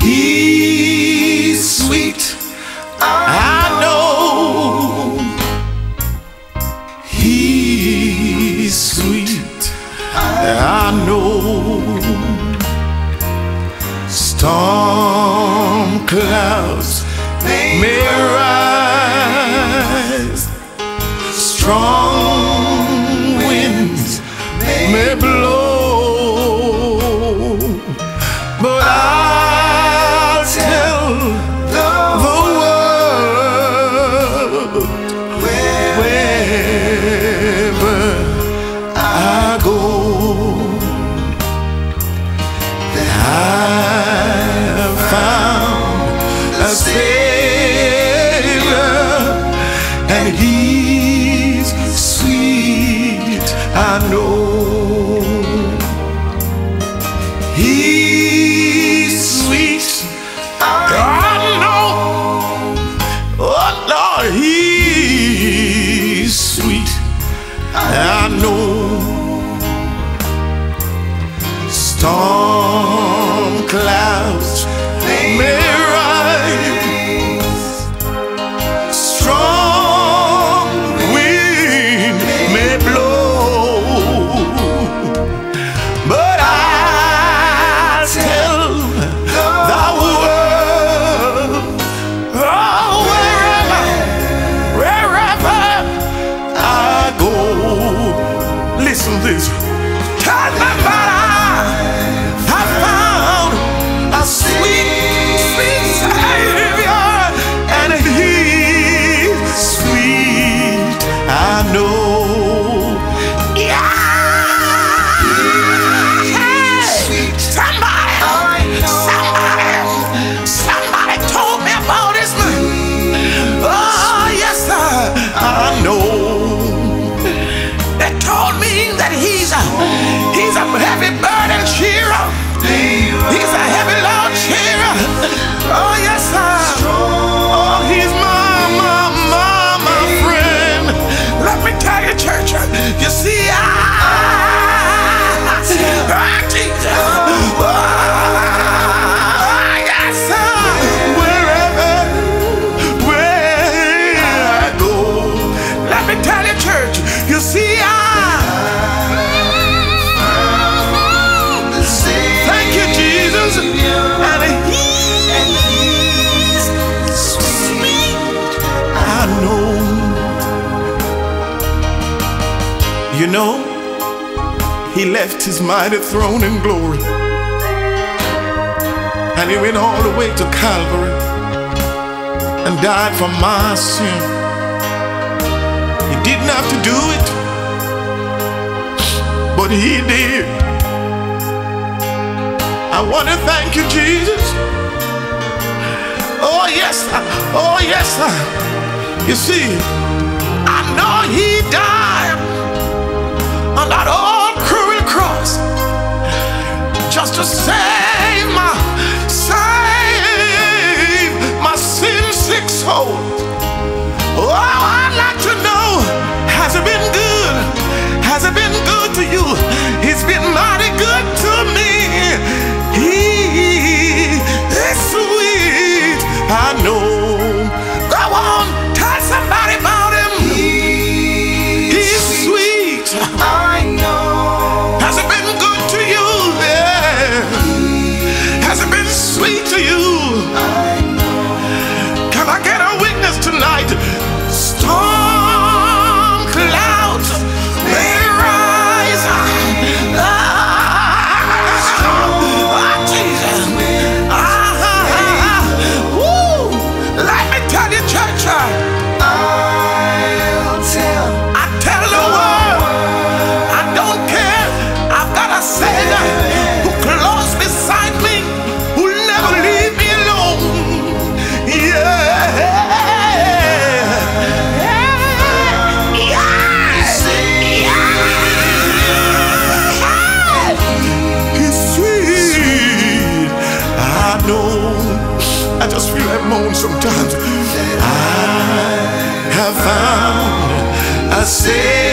He's sweet, I know. He's sweet, I know. Storm clouds may rise, strong winds may blow, but I'll tell the world wherever I go that I found a Savior, and He's sweet, I know. He's sweet, I know. Oh Lord, He's sweet, I know. Storm clouds may rise, strong wind may blow, but I'll tell the world, oh, wherever I go. Listen to this. Tell me about I found a sweet, sweet Savior, and He's sweet, I know. Yeah, He's sweet. Somebody told me about His name. Oh yes, I know. They told me that He's a heavy burden cheerer. He's a heavy load cheerer. Oh yes, sir. Oh, He's my friend. Let me tell you, church. You see, Jesus. Oh, yes, sir. Where I go, let me tell you, church. You see, and He's sweet, I know. You know, He left His mighty throne in glory, and He went all the way to Calvary and died for my sin. He didn't have to do it, but He did. I want to thank you, Jesus. Oh yes, oh yes. You see, I know He died on that old cruel cross just to save my sin-sick soul. Oh, I'd like to know, has it been good? Has it been good to you? He's been mighty good to me. He is sweet, I know. Go on, tell somebody about Him. He's sweet, I know. Has it been good to you? Yeah. Has it been sweet to you? I know. Can I get a witness tonight? Storm clouds may rise. I just feel that moan sometimes. I have found a Savior.